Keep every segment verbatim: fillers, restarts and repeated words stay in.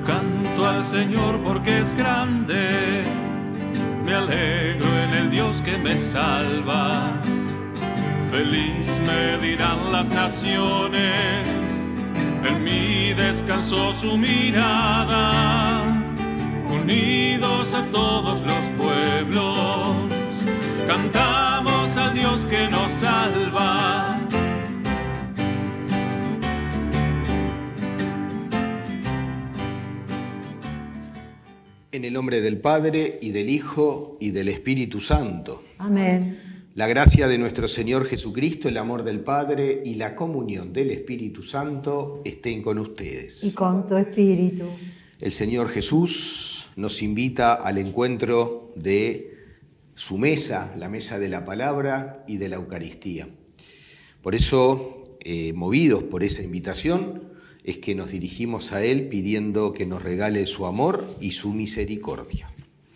Canto al Señor porque es grande, me alegro en el Dios que me salva. Feliz me dirán las naciones, en mí descansó su mirada. Unidos a todos los pueblos, cantamos al Dios que nos salva. En el nombre del Padre, y del Hijo, y del Espíritu Santo. Amén. La gracia de nuestro Señor Jesucristo, el amor del Padre y la comunión del Espíritu Santo estén con ustedes. Y con tu espíritu. El Señor Jesús nos invita al encuentro de su mesa, la mesa de la palabra y de la Eucaristía. Por eso, eh, movidos por esa invitación, es que nos dirigimos a Él pidiendo que nos regale su amor y su misericordia.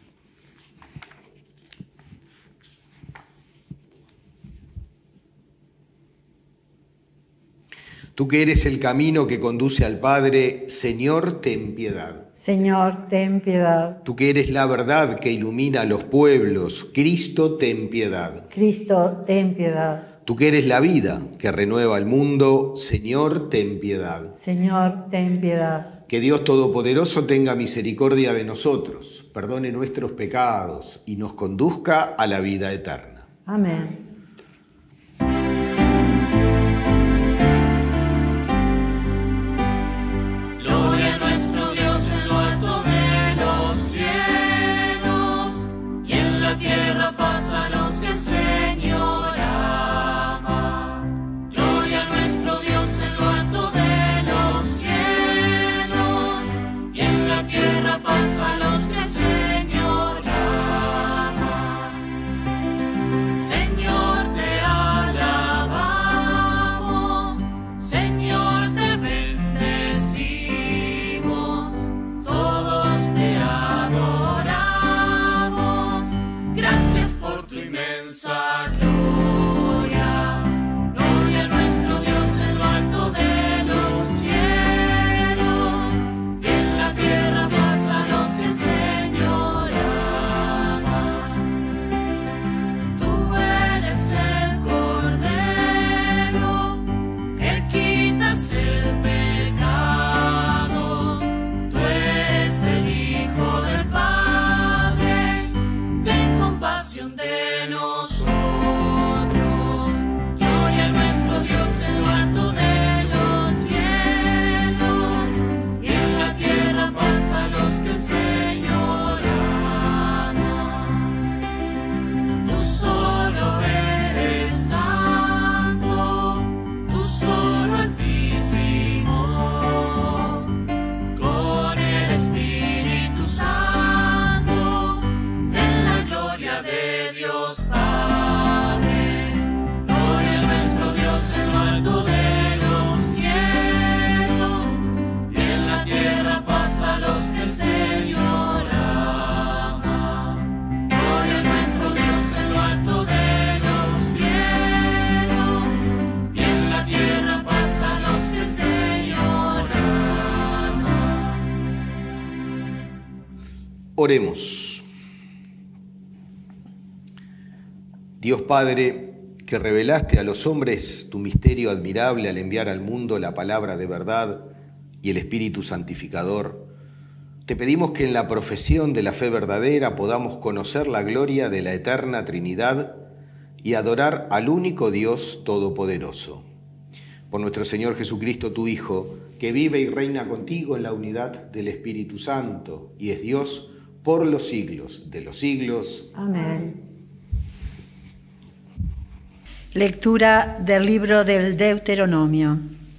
Tú que eres el camino que conduce al Padre, Señor, ten piedad. Señor, ten piedad. Tú que eres la verdad que ilumina a los pueblos, Cristo, ten piedad. Cristo, ten piedad. Tú que eres la vida que renueva el mundo, Señor, ten piedad. Señor, ten piedad. Que Dios Todopoderoso tenga misericordia de nosotros, perdone nuestros pecados y nos conduzca a la vida eterna. Amén. Gloria a nuestro Dios en lo alto de los cielos, y en la tierra paz a los que el Señor ama. Gloria a nuestro Dios en lo alto de los cielos, y en la tierra paz a los que el Señor ama. Señor, te alabamos, Señor, te bendecimos, todos te adoramos. Gracias por tu inmensa gloria. Gloria a nuestro Dios en lo alto de los cielos, y en la tierra paz a los que el Señor ama. Tú eres el Cordero que quitas el pecado. Tú eres el Hijo del Padre, ten compasión de nosotros. Gloria a nuestro Dios en lo alto de los cielos, y en la tierra paz a los que el Señor ama. Tú solo eres santo, tú solo altísimo, con el Espíritu Santo, en la gloria de Dios Padre. Gloria a nuestro Dios en lo alto de los cielos, y en la tierra paz a los que el Señor ama. Gloria a nuestro Dios en lo alto de los cielos, y en la tierra paz a los que el Señor ama. Oremos. Dios Padre, que revelaste a los hombres tu misterio admirable al enviar al mundo la palabra de verdad y el Espíritu Santificador, te pedimos que en la profesión de la fe verdadera podamos conocer la gloria de la eterna Trinidad y adorar al único Dios Todopoderoso. Por nuestro Señor Jesucristo, tu Hijo, que vive y reina contigo en la unidad del Espíritu Santo y es Dios por los siglos de los siglos. Amén. Lectura del libro del Deuteronomio.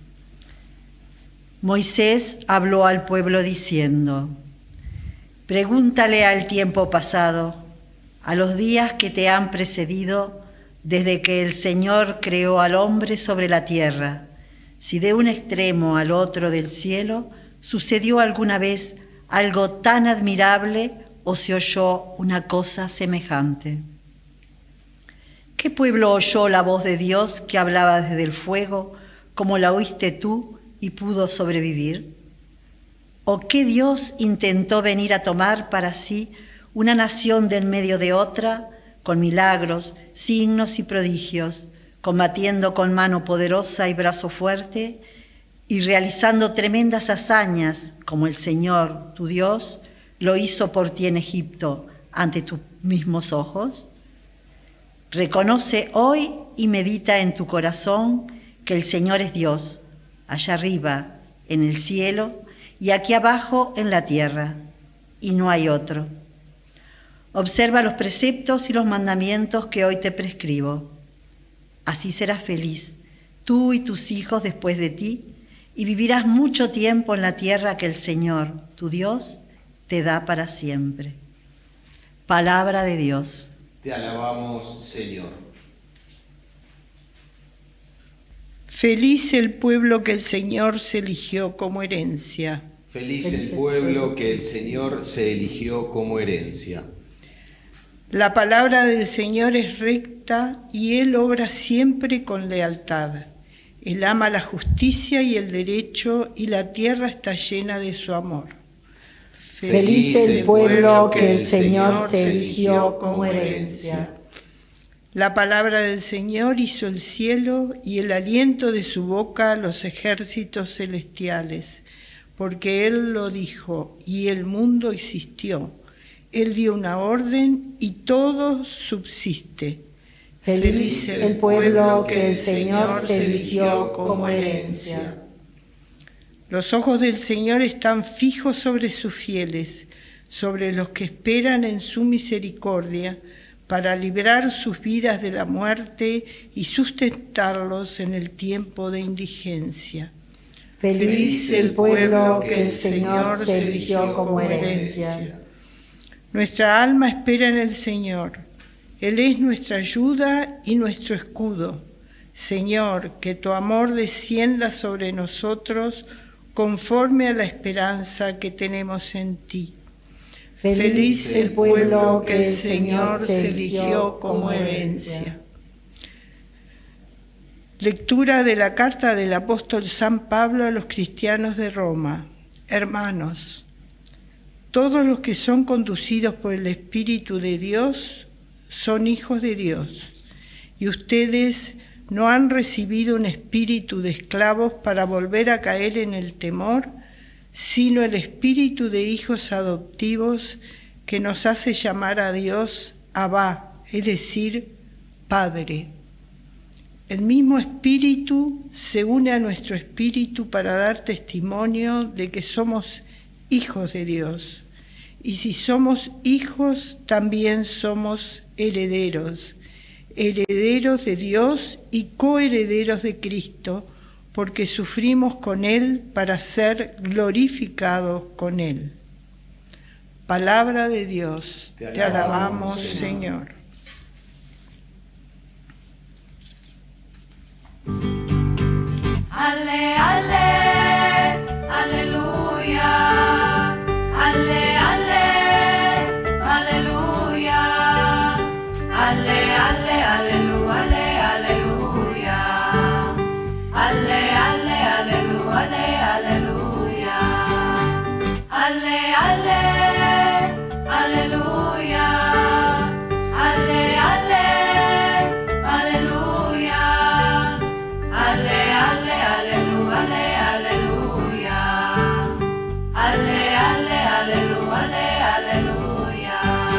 Moisés habló al pueblo diciendo: pregúntale al tiempo pasado, a los días que te han precedido, desde que el Señor creó al hombre sobre la tierra, si de un extremo al otro del cielo sucedió alguna vez algo tan admirable o se oyó una cosa semejante. ¿Qué pueblo oyó la voz de Dios que hablaba desde el fuego, como la oíste tú y pudo sobrevivir? ¿O qué Dios intentó venir a tomar para sí una nación del medio de otra, con milagros, signos y prodigios, combatiendo con mano poderosa y brazo fuerte, y realizando tremendas hazañas, como el Señor, tu Dios, lo hizo por ti en Egipto, ante tus mismos ojos? Reconoce hoy y medita en tu corazón que el Señor es Dios, allá arriba, en el cielo, y aquí abajo en la tierra, y no hay otro. Observa los preceptos y los mandamientos que hoy te prescribo. Así serás feliz, tú y tus hijos después de ti, y vivirás mucho tiempo en la tierra que el Señor, tu Dios, te da para siempre. Palabra de Dios. Te alabamos, Señor. Feliz el pueblo que el Señor se eligió como herencia. Feliz el pueblo que el Señor se eligió como herencia. La palabra del Señor es recta y Él obra siempre con lealtad. Él ama la justicia y el derecho y la tierra está llena de su amor. Feliz el pueblo que el Señor se eligió como herencia. La palabra del Señor hizo el cielo y el aliento de su boca los ejércitos celestiales, porque Él lo dijo y el mundo existió. Él dio una orden y todo subsiste. Feliz el pueblo que el Señor se eligió como herencia. Los ojos del Señor están fijos sobre sus fieles, sobre los que esperan en su misericordia, para librar sus vidas de la muerte y sustentarlos en el tiempo de indigencia. Feliz el pueblo que el Señor se eligió como herencia. Nuestra alma espera en el Señor. Él es nuestra ayuda y nuestro escudo. Señor, que tu amor descienda sobre nosotros conforme a la esperanza que tenemos en ti. Feliz el pueblo que el Señor se eligió como herencia. Lectura de la carta del apóstol San Pablo a los cristianos de Roma. Hermanos, todos los que son conducidos por el Espíritu de Dios son hijos de Dios, y ustedes no han recibido un espíritu de esclavos para volver a caer en el temor, sino el espíritu de hijos adoptivos que nos hace llamar a Dios Abba, es decir, Padre. El mismo espíritu se une a nuestro espíritu para dar testimonio de que somos hijos de Dios. Y si somos hijos, también somos herederos, herederos de Dios y coherederos de Cristo, porque sufrimos con Él para ser glorificados con Él. Palabra de Dios, te alabamos, te alabamos Señor. Señor. Ale, ale, aleluya, ale, ale, aleluya, ale, ale, aleluya, ale, aleluya, ale, ale, aleluya, ale, aleluya, ale, ale, aleluya, ale, ale, aleluya, ale, ale, aleluya, ale, aleluya, ale, ale, aleluya, ale, aleluya.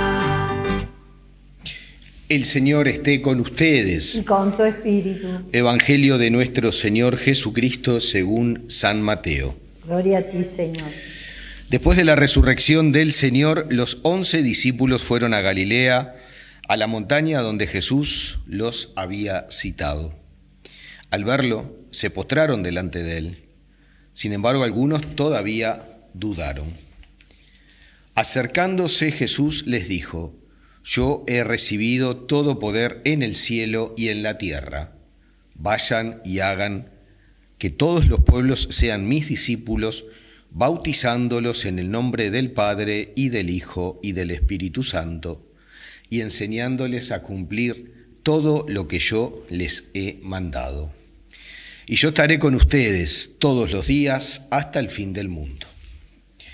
El Señor esté con ustedes. Y con tu espíritu. Evangelio de nuestro Señor Jesucristo según San Mateo. Gloria a ti, Señor. Después de la resurrección del Señor, los once discípulos fueron a Galilea, a la montaña donde Jesús los había citado. Al verlo, se postraron delante de él. Sin embargo, algunos todavía dudaron. Acercándose Jesús les dijo: Yo he recibido todo poder en el cielo y en la tierra. Vayan y hagan que todos los pueblos sean mis discípulos, bautizándolos en el nombre del Padre y del Hijo y del Espíritu Santo, y enseñándoles a cumplir todo lo que yo les he mandado. Y yo estaré con ustedes todos los días hasta el fin del mundo.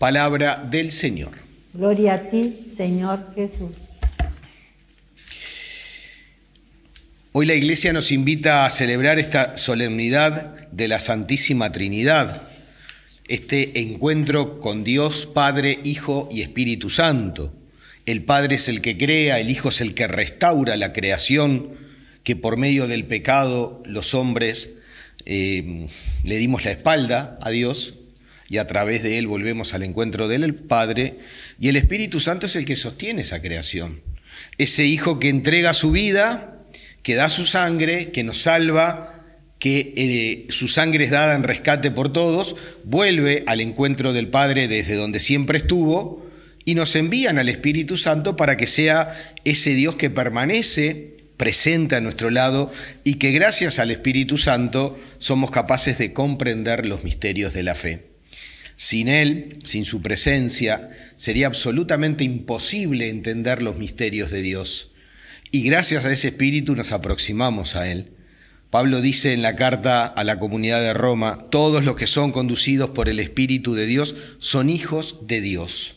Palabra del Señor. Gloria a ti, Señor Jesús. Hoy la Iglesia nos invita a celebrar esta solemnidad de la Santísima Trinidad, este encuentro con Dios, Padre, Hijo y Espíritu Santo. El Padre es el que crea, el Hijo es el que restaura la creación, que por medio del pecado los hombres eh, le dimos la espalda a Dios y a través de Él volvemos al encuentro del Padre, y el Espíritu Santo es el que sostiene esa creación. Ese Hijo que entrega su vida, que da su sangre, que nos salva, que eh, su sangre es dada en rescate por todos, vuelve al encuentro del Padre desde donde siempre estuvo y nos envían al Espíritu Santo para que sea ese Dios que permanece presente a nuestro lado y que gracias al Espíritu Santo somos capaces de comprender los misterios de la fe. Sin Él, sin su presencia, sería absolutamente imposible entender los misterios de Dios. Y gracias a ese Espíritu nos aproximamos a Él. Pablo dice en la carta a la comunidad de Roma, todos los que son conducidos por el Espíritu de Dios son hijos de Dios.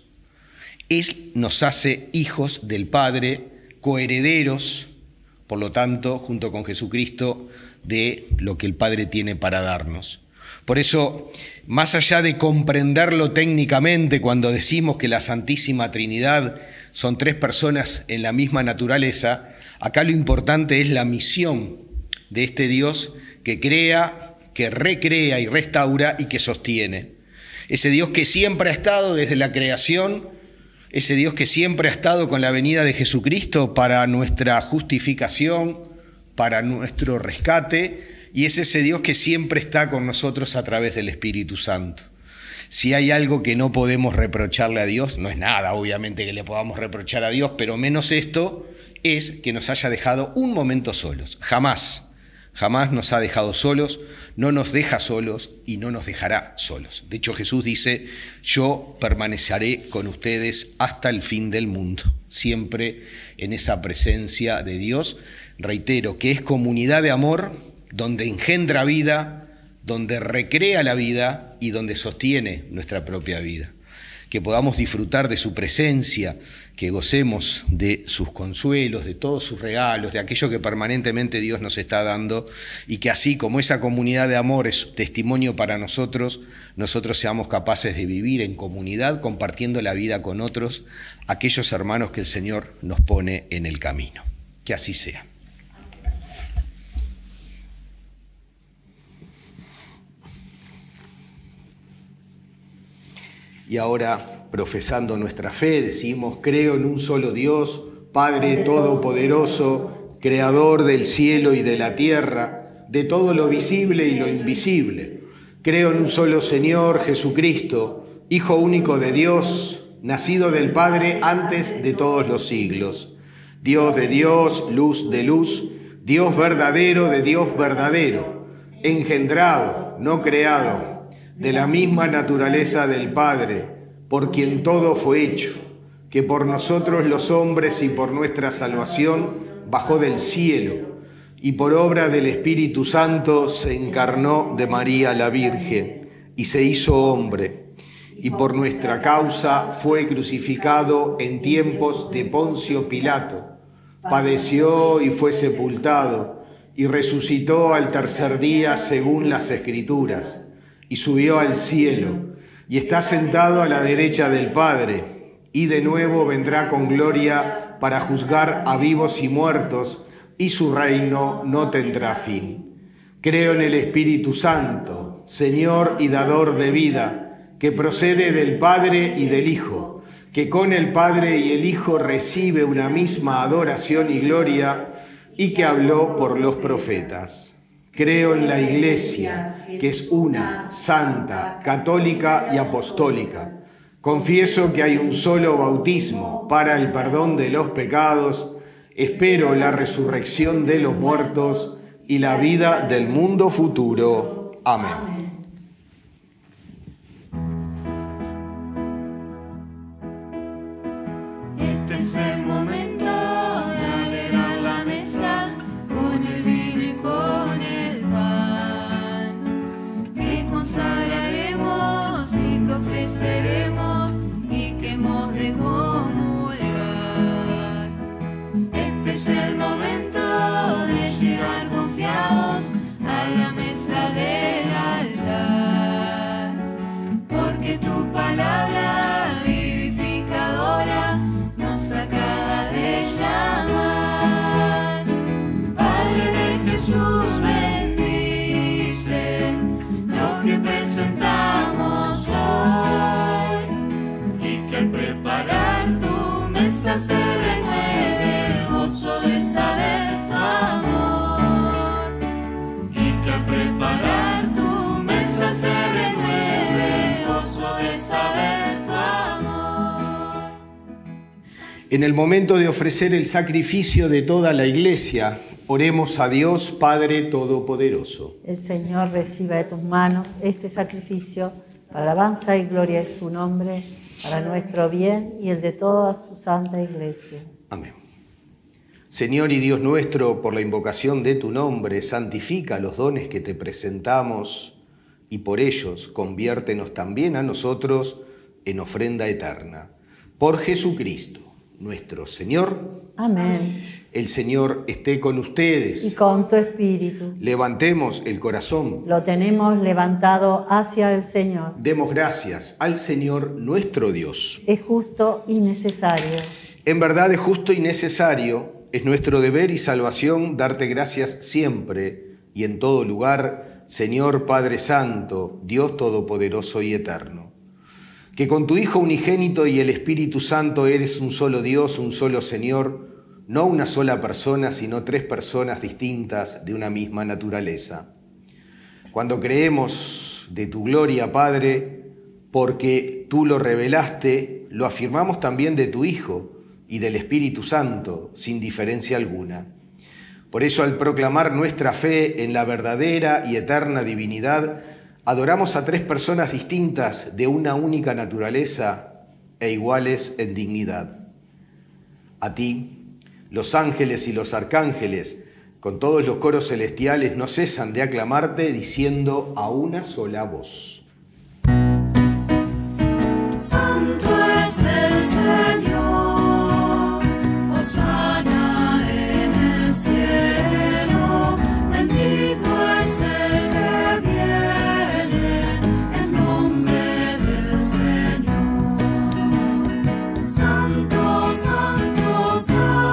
Él nos hace hijos del Padre, coherederos, por lo tanto, junto con Jesucristo, de lo que el Padre tiene para darnos. Por eso, más allá de comprenderlo técnicamente, cuando decimos que la Santísima Trinidad son tres personas en la misma naturaleza, acá lo importante es la misión de este Dios que crea, que recrea y restaura y que sostiene. Ese Dios que siempre ha estado desde la creación, ese Dios que siempre ha estado con la venida de Jesucristo para nuestra justificación, para nuestro rescate, y es ese Dios que siempre está con nosotros a través del Espíritu Santo. Si hay algo que no podemos reprocharle a Dios, no es nada, obviamente, que le podamos reprochar a Dios, pero menos esto, es que nos haya dejado un momento solos. Jamás, jamás nos ha dejado solos, no nos deja solos y no nos dejará solos. De hecho, Jesús dice, yo permaneceré con ustedes hasta el fin del mundo, siempre en esa presencia de Dios. Reitero, que es comunidad de amor, donde engendra vida, donde recrea la vida y donde sostiene nuestra propia vida. Que podamos disfrutar de su presencia, que gocemos de sus consuelos, de todos sus regalos, de aquello que permanentemente Dios nos está dando, y que así como esa comunidad de amor es testimonio para nosotros, nosotros seamos capaces de vivir en comunidad, compartiendo la vida con otros, aquellos hermanos que el Señor nos pone en el camino. Que así sea. Y ahora, profesando nuestra fe, decimos, creo en un solo Dios, Padre Todopoderoso, Creador del cielo y de la tierra, de todo lo visible y lo invisible. Creo en un solo Señor, Jesucristo, Hijo único de Dios, nacido del Padre antes de todos los siglos. Dios de Dios, luz de luz, Dios verdadero de Dios verdadero, engendrado, no creado, de la misma naturaleza del Padre, por quien todo fue hecho, que por nosotros los hombres y por nuestra salvación bajó del cielo, y por obra del Espíritu Santo se encarnó de María la Virgen, y se hizo hombre, y por nuestra causa fue crucificado en tiempos de Poncio Pilato, padeció y fue sepultado, y resucitó al tercer día según las Escrituras, y subió al cielo, y está sentado a la derecha del Padre, y de nuevo vendrá con gloria para juzgar a vivos y muertos, y su reino no tendrá fin. Creo en el Espíritu Santo, Señor y dador de vida, que procede del Padre y del Hijo, que con el Padre y el Hijo recibe una misma adoración y gloria, y que habló por los profetas. Creo en la Iglesia, que es una, santa, católica y apostólica. Confieso que hay un solo bautismo para el perdón de los pecados. Espero la resurrección de los muertos y la vida del mundo futuro. Amén. Consagraremos y que ofreceremos mesa se renueve el gozo de saber tu amor, y que al preparar tu mesa se renueve el gozo de saber tu amor. En el momento de ofrecer el sacrificio de toda la Iglesia, oremos a Dios Padre Todopoderoso. El Señor reciba de tus manos este sacrificio para alabanza y gloria de su nombre, para nuestro bien y el de toda su santa Iglesia. Amén. Señor y Dios nuestro, por la invocación de tu nombre, santifica los dones que te presentamos y por ellos conviértenos también a nosotros en ofrenda eterna. Por Jesucristo, nuestro Señor. Amén. El Señor esté con ustedes. Y con tu espíritu. Levantemos el corazón. Lo tenemos levantado hacia el Señor. Demos gracias al Señor nuestro Dios. Es justo y necesario. En verdad es justo y necesario, es nuestro deber y salvación darte gracias siempre y en todo lugar, Señor Padre Santo, Dios Todopoderoso y Eterno. Que con tu Hijo unigénito y el Espíritu Santo eres un solo Dios, un solo Señor, no una sola persona, sino tres personas distintas de una misma naturaleza. Cuando creemos de tu gloria, Padre, porque tú lo revelaste, lo afirmamos también de tu Hijo y del Espíritu Santo, sin diferencia alguna. Por eso, al proclamar nuestra fe en la verdadera y eterna divinidad, adoramos a tres personas distintas de una única naturaleza e iguales en dignidad. A ti, los ángeles y los arcángeles, con todos los coros celestiales, no cesan de aclamarte diciendo a una sola voz: Santo es el Señor, hosana en el cielo, bendito es el que viene en nombre del Señor. Santo, santo, santo.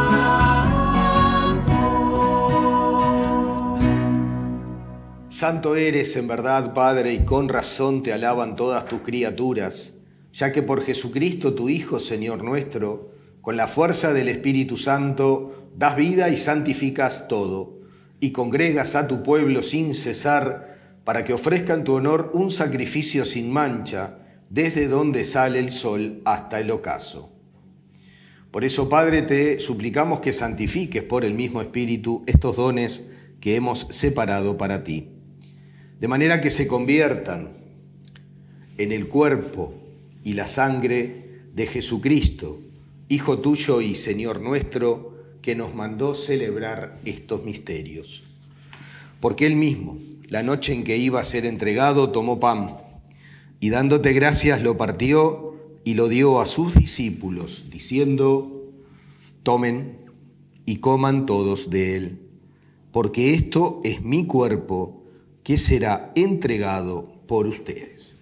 Santo eres en verdad, Padre, y con razón te alaban todas tus criaturas, ya que por Jesucristo, tu Hijo, Señor nuestro, con la fuerza del Espíritu Santo, das vida y santificas todo, y congregas a tu pueblo sin cesar, para que ofrezca en tu honor un sacrificio sin mancha, desde donde sale el sol hasta el ocaso. Por eso, Padre, te suplicamos que santifiques por el mismo Espíritu estos dones que hemos separado para ti, de manera que se conviertan en el cuerpo y la sangre de Jesucristo, Hijo tuyo y Señor nuestro, que nos mandó celebrar estos misterios. Porque Él mismo, la noche en que iba a ser entregado, tomó pan, y dándote gracias lo partió y lo dio a sus discípulos, diciendo: tomen y coman todos de él, porque esto es mi cuerpo, que será entregado por ustedes.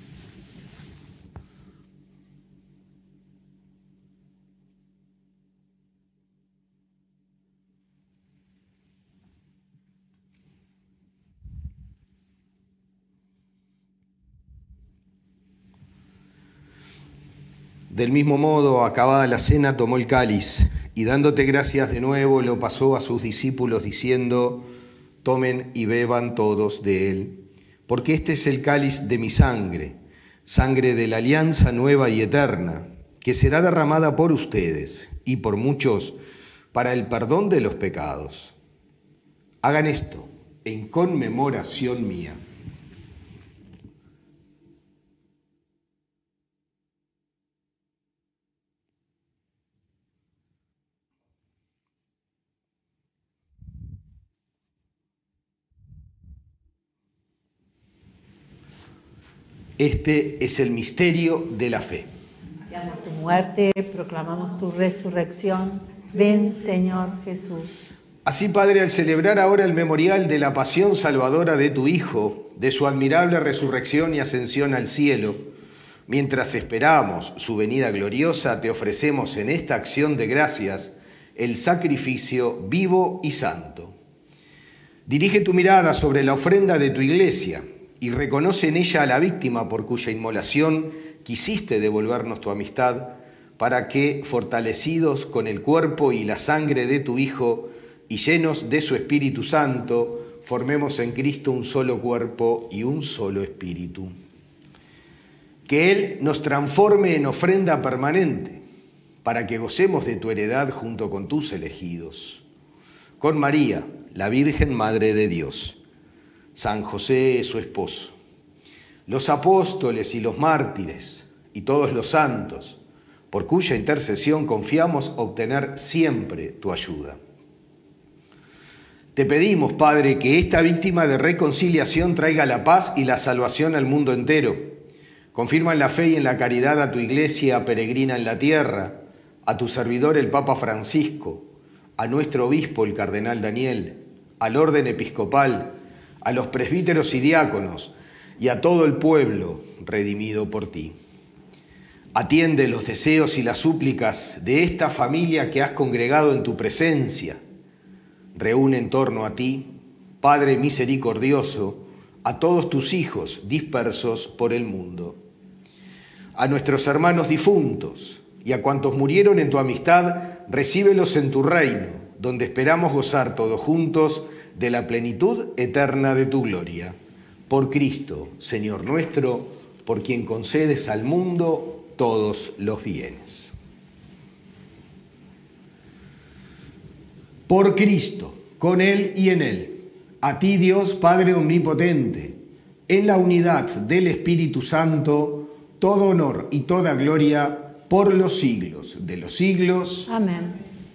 Del mismo modo, acabada la cena, tomó el cáliz y dándote gracias de nuevo, lo pasó a sus discípulos diciendo: tomen y beban todos de él, porque este es el cáliz de mi sangre, sangre de la alianza nueva y eterna, que será derramada por ustedes y por muchos para el perdón de los pecados. Hagan esto en conmemoración mía. Este es el misterio de la fe. Anunciamos tu muerte, proclamamos tu resurrección. Ven, Señor Jesús. Así, Padre, al celebrar ahora el memorial de la pasión salvadora de tu Hijo, de su admirable resurrección y ascensión al cielo, mientras esperamos su venida gloriosa, te ofrecemos en esta acción de gracias el sacrificio vivo y santo. Dirige tu mirada sobre la ofrenda de tu iglesia y reconoce en ella a la víctima por cuya inmolación quisiste devolvernos tu amistad, para que, fortalecidos con el cuerpo y la sangre de tu Hijo y llenos de su Espíritu Santo, formemos en Cristo un solo cuerpo y un solo espíritu. Que Él nos transforme en ofrenda permanente, para que gocemos de tu heredad junto con tus elegidos. Con María, la Virgen Madre de Dios, San José, su esposo, los apóstoles y los mártires, y todos los santos, por cuya intercesión confiamos obtener siempre tu ayuda. Te pedimos, Padre, que esta víctima de reconciliación traiga la paz y la salvación al mundo entero. Confirma en la fe y en la caridad a tu Iglesia peregrina en la tierra, a tu servidor el Papa Francisco, a nuestro obispo el Cardenal Daniel, al orden episcopal, a los presbíteros y diáconos, y a todo el pueblo redimido por ti. Atiende los deseos y las súplicas de esta familia que has congregado en tu presencia. Reúne en torno a ti, Padre misericordioso, a todos tus hijos dispersos por el mundo. A nuestros hermanos difuntos y a cuantos murieron en tu amistad, recíbelos en tu reino, donde esperamos gozar todos juntos de la plenitud eterna de tu gloria. Por Cristo, Señor nuestro, por quien concedes al mundo todos los bienes. Por Cristo, con Él y en Él, a ti Dios Padre Omnipotente, en la unidad del Espíritu Santo, todo honor y toda gloria por los siglos de los siglos. Amén.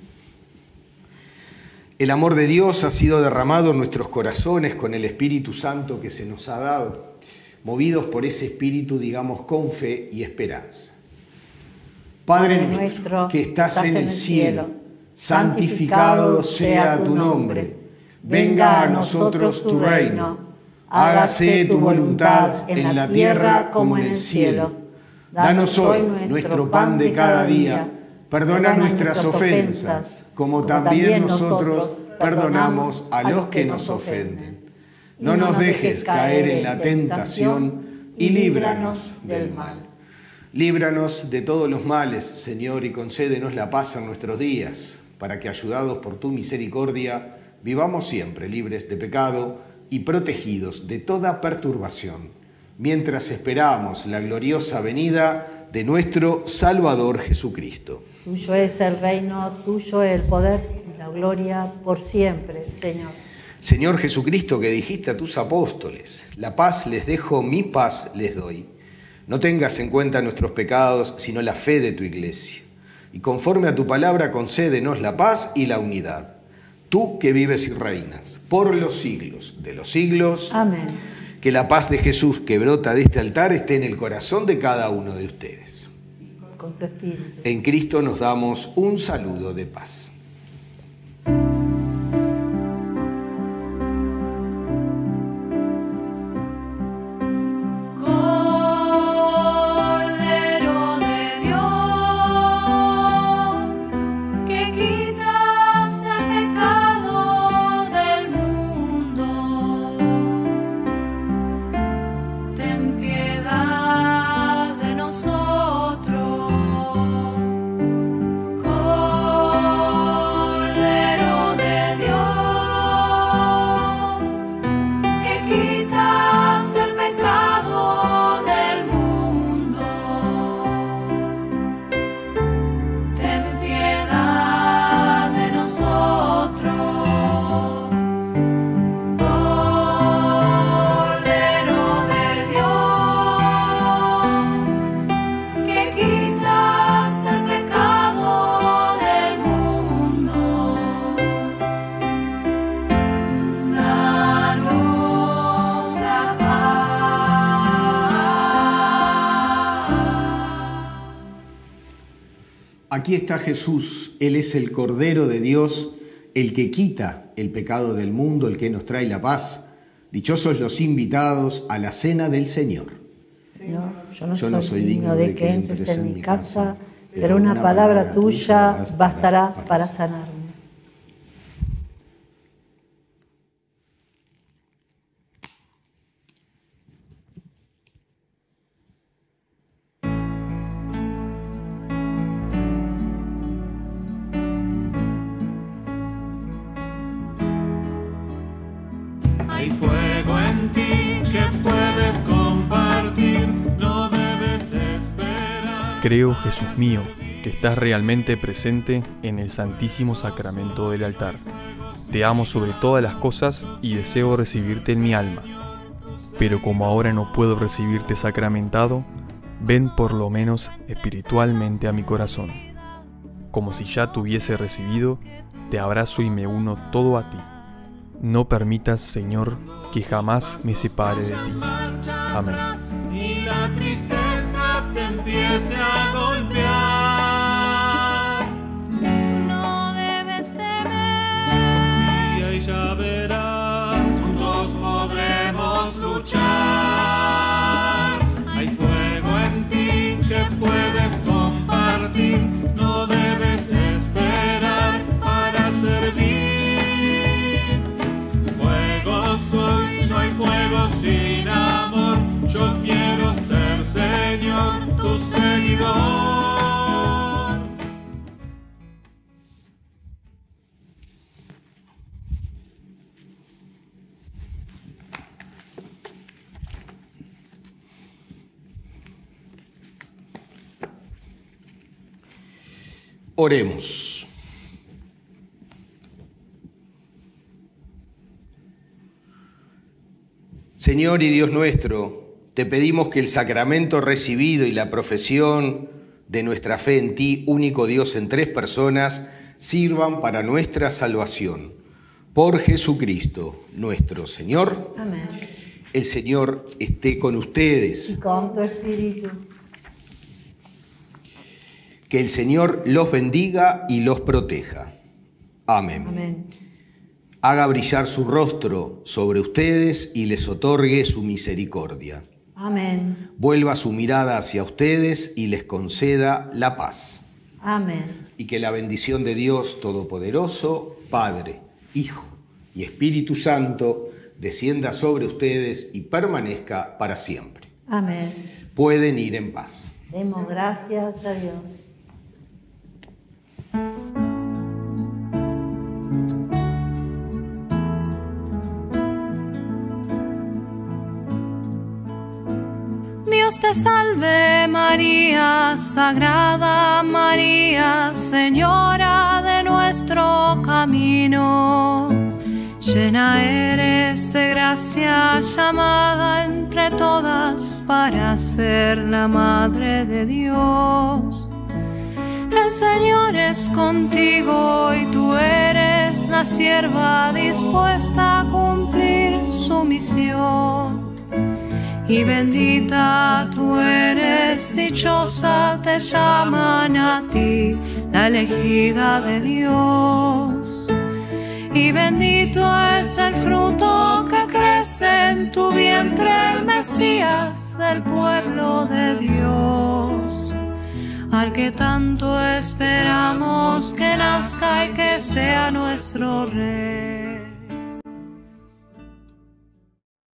El amor de Dios ha sido derramado en nuestros corazones con el Espíritu Santo que se nos ha dado. Movidos por ese Espíritu, digamos con fe y esperanza. Padre nuestro, que estás en el cielo, santificado sea tu nombre. Venga a nosotros tu reino. Hágase tu voluntad en la tierra como en el cielo. Danos hoy nuestro pan de cada día. Perdona nuestras ofensas, como también nosotros perdonamos a los que nos ofenden. No nos dejes caer en la tentación y líbranos del mal. Líbranos de todos los males, Señor, y concédenos la paz en nuestros días, para que, ayudados por tu misericordia, vivamos siempre libres de pecado y protegidos de toda perturbación, mientras esperamos la gloriosa venida de nuestro Salvador Jesucristo. Tuyo es el reino, tuyo el poder y la gloria por siempre, Señor. Señor Jesucristo, que dijiste a tus apóstoles, la paz les dejo, mi paz les doy. No tengas en cuenta nuestros pecados, sino la fe de tu Iglesia. Y conforme a tu palabra, concédenos la paz y la unidad. Tú que vives y reinas por los siglos de los siglos. Amén. Que la paz de Jesús que brota de este altar esté en el corazón de cada uno de ustedes. Con tu espíritu. En Cristo nos damos un saludo de paz. Aquí está Jesús, Él es el Cordero de Dios, el que quita el pecado del mundo, el que nos trae la paz. Dichosos los invitados a la cena del Señor. Señor, yo no, yo no soy digno de que entres en mi casa, pero una palabra tuya bastará para sanarme. Creo, Jesús mío, que estás realmente presente en el Santísimo Sacramento del altar. Te amo sobre todas las cosas y deseo recibirte en mi alma. Pero como ahora no puedo recibirte sacramentado, ven por lo menos espiritualmente a mi corazón. Como si ya te hubiese recibido, te abrazo y me uno todo a ti. No permitas, Señor, que jamás me separe de ti. Amén. Y la tristeza te empiece a golpear. Tú no debes temer. Confía y ya verás, juntos podremos luchar. Hay fuego en ti que puedes compartir. No debes esperar para servir. Fuego soy, no hay fuego sin amor. Yo quiero ser, Señor, tu seguidor. Oremos. Señor y Dios nuestro, te pedimos que el sacramento recibido y la profesión de nuestra fe en ti, único Dios en tres personas, sirvan para nuestra salvación. Por Jesucristo, nuestro Señor. Amén. El Señor esté con ustedes. Y con tu espíritu. Que el Señor los bendiga y los proteja. Amén. Amén. Haga brillar su rostro sobre ustedes y les otorgue su misericordia. Amén. Vuelva su mirada hacia ustedes y les conceda la paz. Amén. Y que la bendición de Dios Todopoderoso, Padre, Hijo y Espíritu Santo, descienda sobre ustedes y permanezca para siempre. Amén. Pueden ir en paz. Demos gracias a Dios. Dios te salve María, Sagrada María, Señora de nuestro camino. Llena eres de gracia, llamada entre todas para ser la Madre de Dios. El Señor es contigo y tú eres la sierva dispuesta a cumplir su misión. Y bendita tú eres, dichosa te llaman a ti, la elegida de Dios. Y bendito es el fruto que crece en tu vientre, el Mesías del pueblo de Dios. Al que tanto esperamos que nazca y que sea nuestro Rey.